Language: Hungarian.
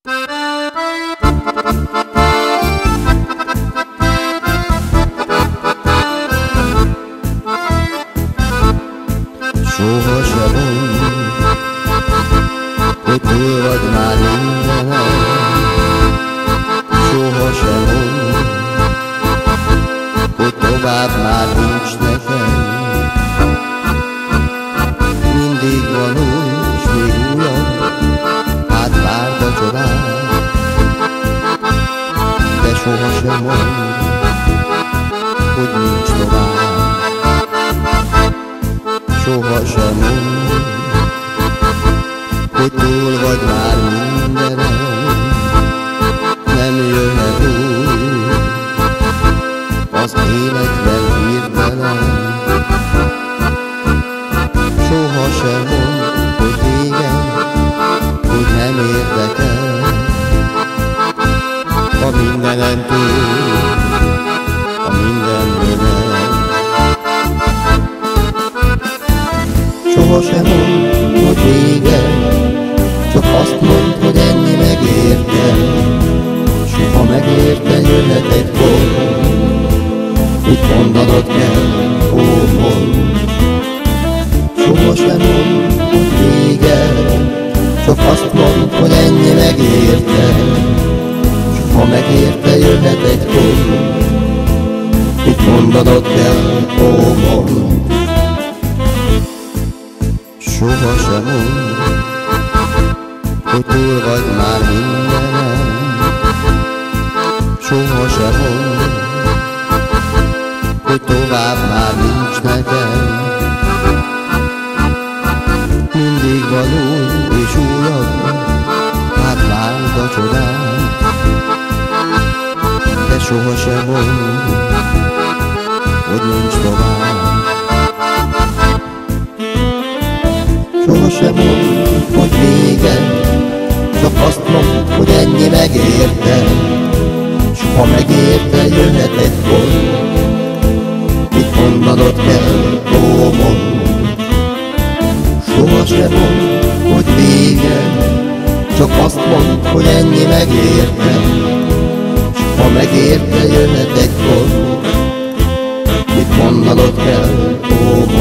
Soha se mondd, hogy túl vagy már mindenen. Soha se mondd, hogy tovább már nincs nekem. Mindig van új, s még újabb, hát várd a csodát. De soha se mondd, hogy nincs tovább. Soha sem mondd, hogy túl vagy már mindenen. Nem jöhet új az életben hirtelen. Soha sem mondd, hogy vége, hogy nem érdekel. A mindenen túl, a mindenből nem. Soha sem mondd, hogy vége, csak azt mondd, hogy ennyi megérte. Soha megérte, jöhet egy pont, mit mondanod kell, ó, mondd. Soha sem mondd, hogy vége, csak azt mondd, hogy ennyi megérte. Soha megérte, jöhet egy pont, mit mondanod kell, ó, mondd. Soha sem mondd, hogy túl vagy már mindenen. Soha sem mondd, hogy tovább már nincs nekem. Mindig van új és újabb, hát várd a csodát. De soha sem mondd, hogy nincs tovább. Soha sem mondd, hogy vége, csak azt mondd, hogy ennyi megérte. S ha megérte, jöhet egy pont, mit mondanod kell, ó, mondd. Soha sem mondd, hogy vége, csak azt mondd, hogy ennyi megérte. S ha megérte, jöhet egy pont, mit mondanod kell, ó, mondd.